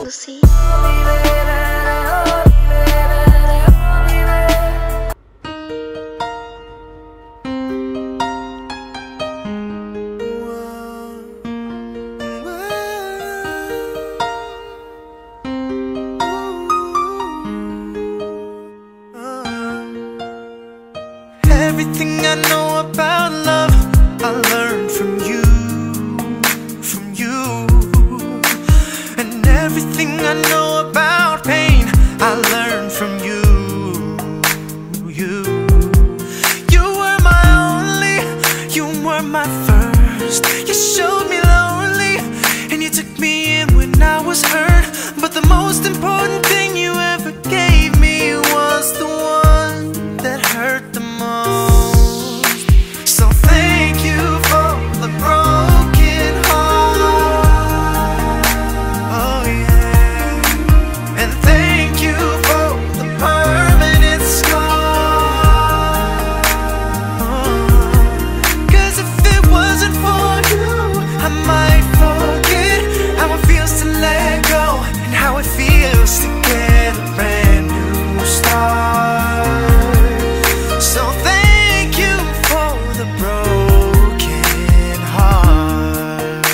Lucy. Everything I know about love, I learned from you, and everything I know about pain, I learned from you. You were my only, you were my first. You showed me lonely, and you took me in when I was hurt. But the most important thing you ever gave me was the one that hurt the most. So thank you for the broken heart. Oh yeah. And thank you for the permanent scar. Cause if it wasn't for you, I might forget how it feels to let go, and how it feels to get a brand new start. So thank you for the broken heart.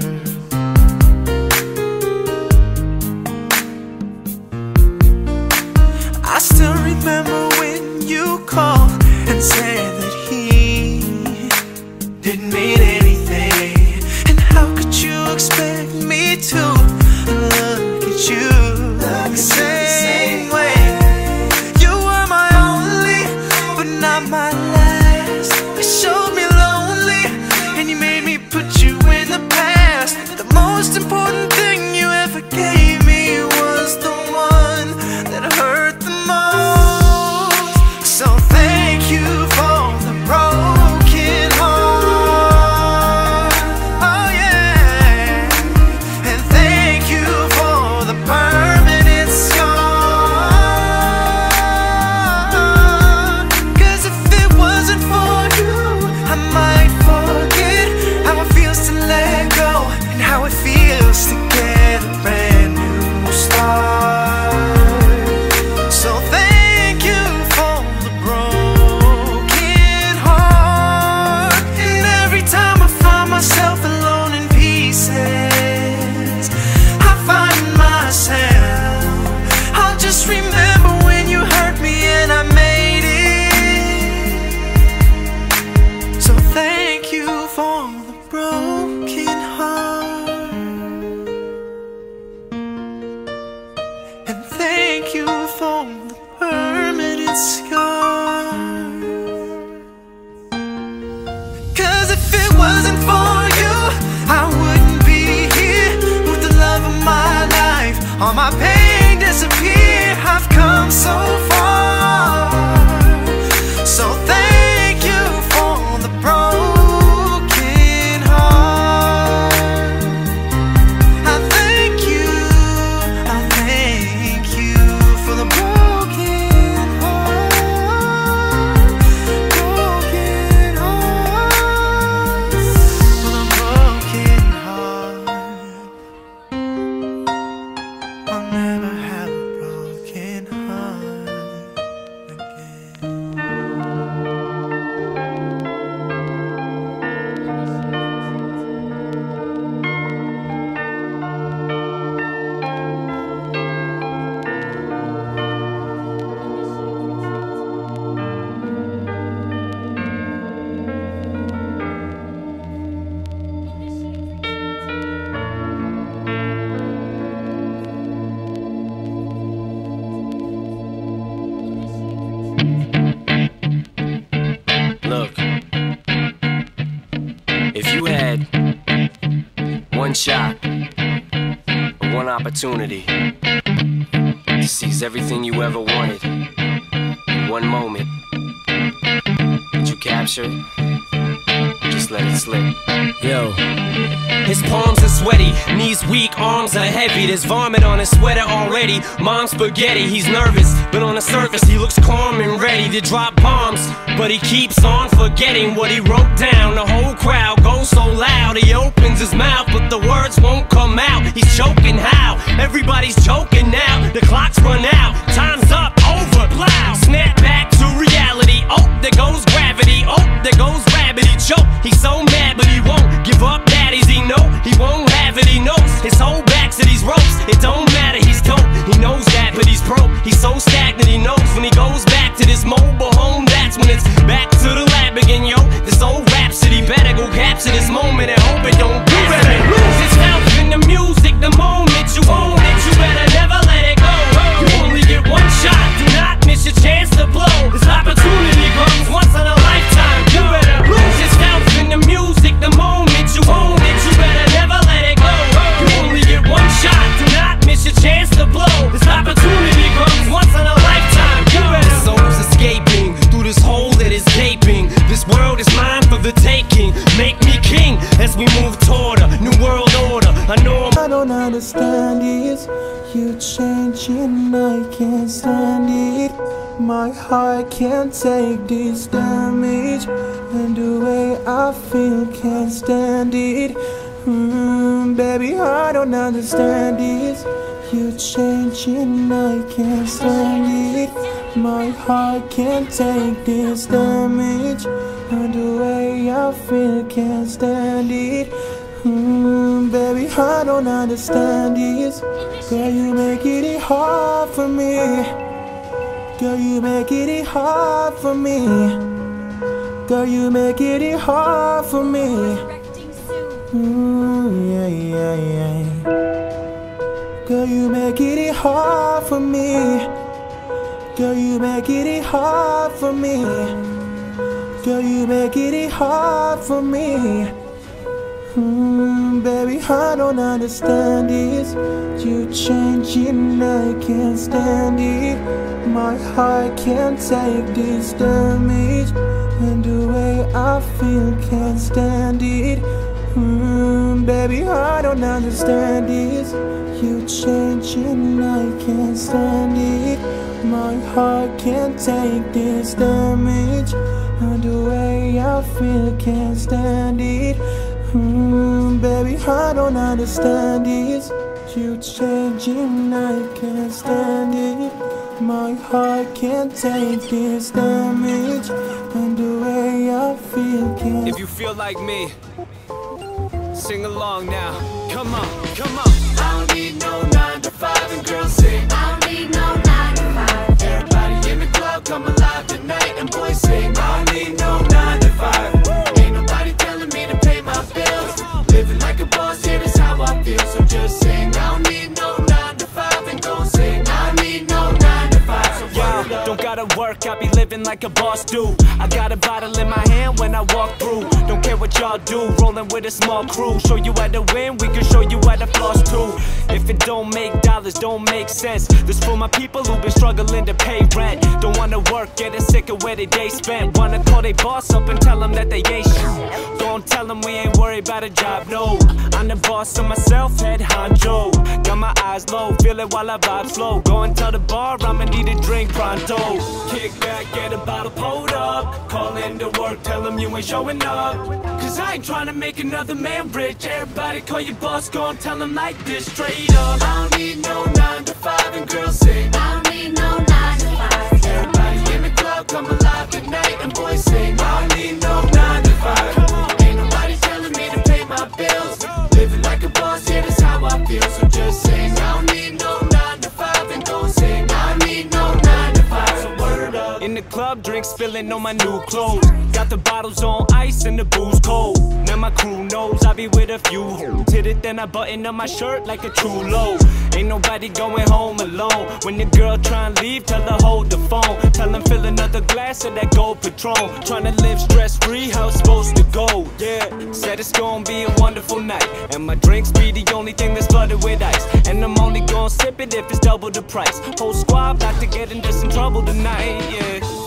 I still remember when you called and said that he didn't mean anything. And how could you expect me to look at you the same way? You were my only, but not my last. You showed me lonely, and you made me put you in the past. The most important thing you ever gave me was the one that hurt the most. So thank you for the broken heart. Oh yeah. And thank you for the permanent scar. Cause if it wasn't for you, I might forget how it feels to let go, and how it feels to get a brand new start. So thank you for the broken heart. And every time I find myself alone in pieces, I find myself, I'll just remember when you hurt me and I made it. So thank you for the broken heart, and thank you for the permanent scar. Cause if it wasn't for you, I wouldn't be here with the love of my life. All my pain disappeared. I've come so far. So thank you for the broken heart. I thank you for the broken heart. Broken heart. For the broken heart. I'll never have a broken heart again. Look, if you had one shot, or one opportunity to seize everything you ever wanted in one moment, would you capture it? Just Just let it slip. Yo. His palms are sweaty, knees weak, arms are heavy. There's vomit on his sweater already. Mom's spaghetti, he's nervous, but on the surface he looks calm and ready to drop bombs. But he keeps on forgetting what he wrote down. The whole crowd goes so loud, he opens his mouth, but the words won't come out. He's choking how? Everybody's choking now. The clock's run out, time's up, over, loud. Snap back to reality, oh, there goes gravity. Oh, there goes rabbit, he choke. He's so mad, but he won't give up. Daddies, he know he won't have it, he knows his whole back to these ropes. It don't matter, he's dope, he knows that, but he's broke. He's so stagnant, he knows when he goes back to this mobile home, that's when it's back to the lab again, yo. This old rhapsody better go capture this moment and hope it don't do it. Lose itself in the music, the moment you own it, you better never let it go. You only get one shot, do not miss your chance to blow. This opportunity comes once in a lifetime. You better lose yourself in the music, the moment you own it, you better never let it go. You only get one shot, do not miss your chance to blow. This opportunity comes once in a lifetime. You better. The soul's escaping through this hole that is gaping. This world is mine for the taking. Make me king as we move toward a new world order. I know I don't understand it. You changing, I can't stand it. My heart can't take this damage, and the way I feel can't stand it. Baby, I don't understand it. You changing, I can't stand it. My heart can't take this damage, and the way I feel can't stand it. Baby, I don't understand this. Girl, you make it hard for me. Girl, you make it hard for me. Girl, you make it hard for me. Yeah, yeah, yeah. Girl, you make it hard for me. Girl, you make it hard for me. Girl, you make it hard for me. Baby, I don't understand this. You changing, I can't stand it. My heart can't take this damage, and the way I feel can't stand it. Baby, I don't understand this. You changing, I can't stand it. My heart can't take this damage, and the way I feel can't stand it. Baby, I don't understand this. You changing, I can't stand it. My heart can't take this damage, and the way I feel can't. If you feel like me, sing along now. Come on, come on. I don't need no 9 to 5, and girls sing. I don't need no 9 to 5. Everybody in the club come alive tonight, and boys sing. I don't need no 9 to 5. Ain't nobody telling me to pay my bills. Living like a boss, yeah, that's how I feel. So just sing. I don't need no 9 to 5, and go sing. I need no 9 to 5. So Yeah, don't gotta work, I be living like a boss do. I got a bottle in my hand when I walk through. Don't care what y'all do, rolling with a small crew. Show you how to win, we can show you how to floss too. If it don't make dollars, don't make sense. This for my people who been struggling to pay rent. Don't wanna work, getting sick of where they day spent. Wanna call they boss up and tell them that they ain't shit. Don't tell them we ain't worried about a job, no. I'm the boss of myself, head honcho. Got my eyes low, feel it while I vibe slow. Go and tell the bar I'ma need a drink pronto. Kick back, get a bottle pulled up. Call in to work, tell them you ain't showing up. Cause I ain't trying to make another man rich. Everybody call your boss, go and tell them like this straight up. I don't need no 9 to 5, and girls sing. I don't need no 9 to 5. Everybody in the club come alive tonight, and boys sing. I don't need no 9 to 5. Ain't nobody telling me to pay my bills. Living like a boss, yeah, that's how I feel. So just sing. I don't need no 9 to 5, and go sing. I don't need no 9 to 5. So word up. In the club, drinks spilling on my new clothes. Got the bottles on ice and the booze cold. Now my crew knows I be with a few. Hit it, then I button up my shirt like a true low. Ain't nobody going home alone. When the girl try and leave, tell her hold the phone. Tell them fill another glass of that gold Patron. Tryna live stress-free, how it's supposed to go. Yeah, said it's gonna be a wonderful night, and my drinks be the only thing that's flooded with ice. And I'm only gonna sip it if it's double the price. Whole squad about to get into some trouble tonight, yeah.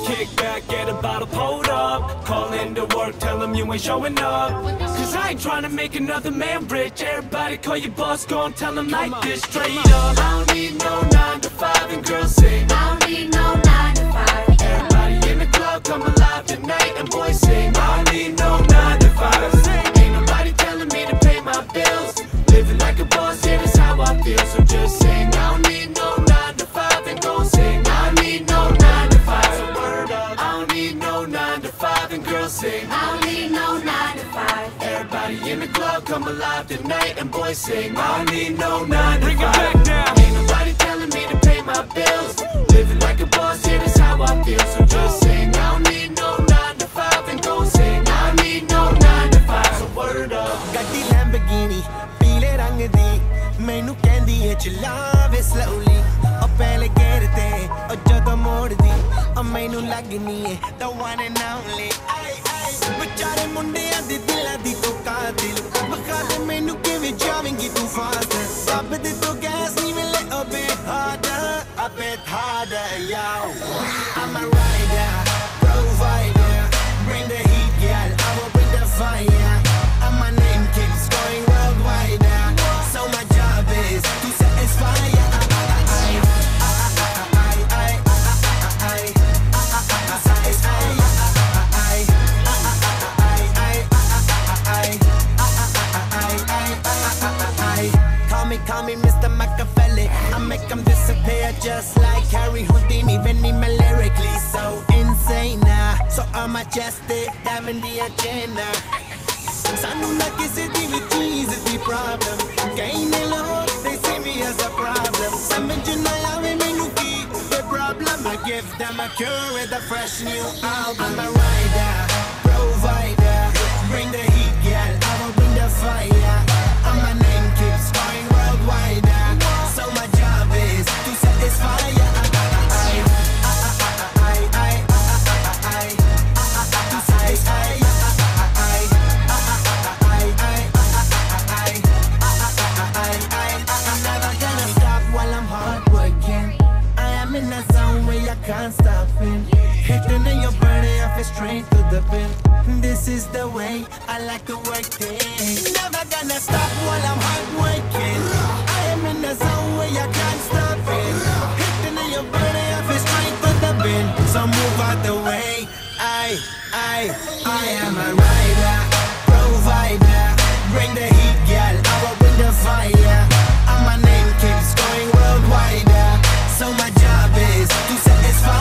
Kick back, get a bottle pulled up. Call into work, tell them you ain't showing up. Cause I ain't trying to make another man rich. Everybody call your boss, go and tell them like this straight up. I don't need no 9 to 5 and girls sing. I don't need no 9 to 5. Everybody in the club come alive tonight and boys sing. I don't need no 9 to 5. Ain't nobody telling me to pay my bills. Living like a boss, yeah, that's how I feel. So just sing. I don't need no 9 to 5 and go sing. I don't need no 9 to 5. So word up. I don't need no 9 to 5 and girls sing. I don't need no 9 to 5. Everybody in the club come alive tonight and boys sing. I don't need no 9 to 5. Bring it back now. Ain't nobody telling me to pay my bills. Living like a boss, yeah, that's how I feel. So just sing. I don't need no 9 to 5 and go sing. I don't need no 9 to 5. So word up. ਗੱਡੀ Lamborghini ਪੀਲੇ ਰੰਗ ਦੀ ਮੈਨੂੰ ਕਹਿੰਦੀ ਏ ਚਲਾਵੇ slowly ਉਹ ਪਹਿਲੇ ਗੇਰ ਤੇ ਉਹ ਜਦੋਂ ਮੋੜਦੀ ਉਹ ਮੈਨੂੰ ਲੱਗਨੀ ਏ the one and only ਵਿਚਾਰੇ ਮੁੰਡਿਆਂ ਦੇ ਦਿਲਾਂ ਦੀ ਤੂੰ ਕਾਤਿਲ ਬਖਾ ਦੇ ਮੈਨੂੰ ਕਿਵੇਂ ਜਾਵੇਂਗੀ ਤੂੰ ਫਾਸਟ ਰੱਬ ਦੇ ਤੋਂ ਗੈਸ ਨਹੀਂ ਮਿਲੇ a bit harder yo I'm a rider provider bring the heat girl I will bring the fire and my name keeps going worldwide so my job is to satisfy Call me Mr. Machiavelli I make them disappear just like Harry Houdini Benny me lyrically so insane so I'm majestic diamond the agenda Sanu na kisi di vi cheese di problem Kaine log they see me as a problem Samajh na aave mainu ki the problem I give them a cure with a fresh new album I'm a rider provider bring the heat girl I will bring the fire and my name keeps going worldwide so my job is to satisfy can't stop it hitting in your body I feel straight to the pin this is the way I like to work things never gonna stop while I'm hard working I am in the zone where I can't stop it hitting in your body I feel straight to the pin so move out the way I am a rider provider bring the heat girl I will bring the fire and my name keeps going worldwide so my job is to satisfy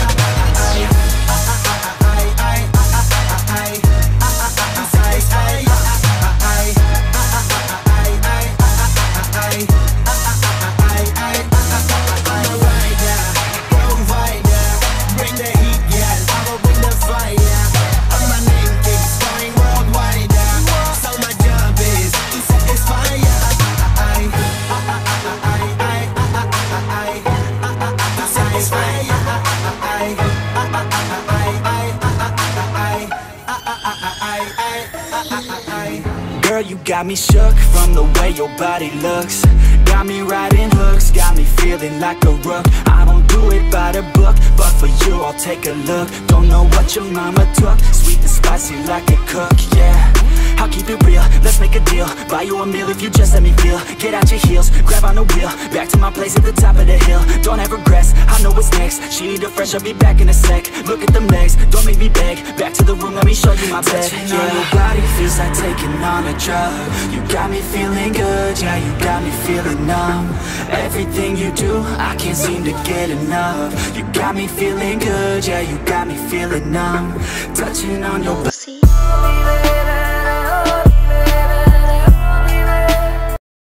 Girl, you got me shook from the way your body looks. Got me riding hooks, got me feeling like a rook. I don't do it by the book, but for you I'll take a look. Don't know what your mama took, sweet and spicy like a cook, yeah. I'll keep it real, let's make a deal. Buy you a meal if you just let me feel. Get out your heels, grab on the wheel. Back to my place at the top of the hill. Don't have regrets, I know what's next. She need a fresh, I'll be back in a sec. Look at them legs, don't make me beg. Back to the room, let me show you my bed. Touching on your body feels like taking on a drug. You got me feeling good, yeah, you got me feeling numb. Everything you do, I can't seem to get enough. You got me feeling good, yeah, you got me feeling numb. Touching on your body.